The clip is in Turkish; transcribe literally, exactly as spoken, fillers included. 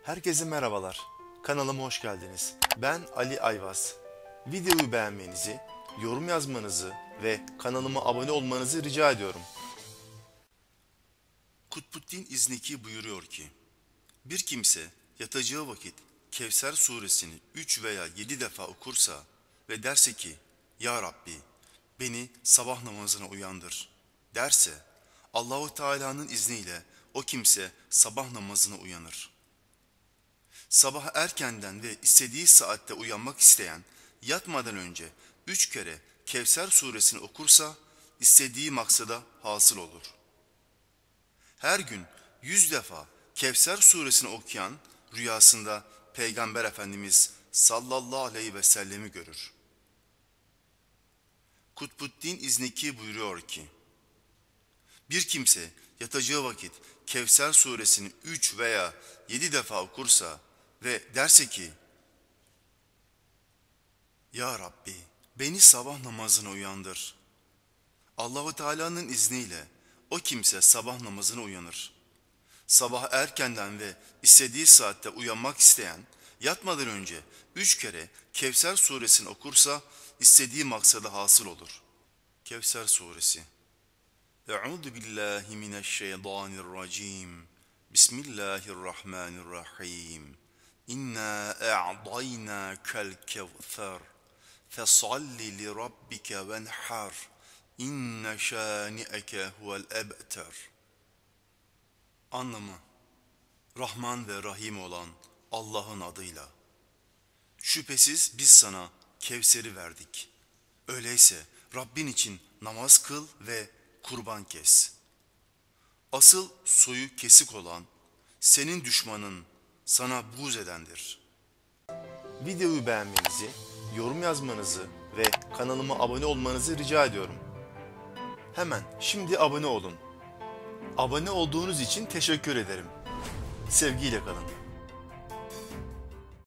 Herkese merhabalar. Kanalıma hoş geldiniz. Ben Ali Ayvaz. Videoyu beğenmenizi, yorum yazmanızı ve kanalıma abone olmanızı rica ediyorum. Kutbuddin İzneki buyuruyor ki, bir kimse yatacağı vakit Kevser suresini üç veya yedi defa okursa ve derse ki, Ya Rabbi beni sabah namazına uyandır derse, Allahu Teala'nın izniyle o kimse sabah namazına uyanır. Sabah erkenden ve istediği saatte uyanmak isteyen, yatmadan önce üç kere Kevser suresini okursa, istediği maksada hasıl olur. Her gün yüz defa Kevser suresini okuyan, rüyasında Peygamber Efendimiz sallallahu aleyhi ve sellemi görür. Kutbuddin İzneki buyuruyor ki, bir kimse yatacağı vakit Kevser suresini üç veya yedi defa okursa ve derse ki, Ya Rabbi beni sabah namazına uyandır. Allahu Teala'nın izniyle o kimse sabah namazına uyanır. Sabah erkenden ve istediği saatte uyanmak isteyen, yatmadan önce üç kere Kevser suresini okursa istediği maksada hasıl olur. Kevser suresi. Euzu billahi mineşşeytanirracim. Bismillahirrahmanirrahim. İnna a'daynâkel kevser. Fesalli li rabbike venhar. İnne şâni'eke huvel ebter. Anlamı: Rahman ve Rahim olan Allah'ın adıyla. Şüphesiz biz sana Kevser'i verdik. Öyleyse Rabbin için namaz kıl ve kurban kes. Asıl soyu kesik olan senin düşmanın sana buğz edendir. Videoyu beğenmenizi, yorum yazmanızı ve kanalıma abone olmanızı rica ediyorum. Hemen şimdi abone olun. Abone olduğunuz için teşekkür ederim. Sevgiyle kalın.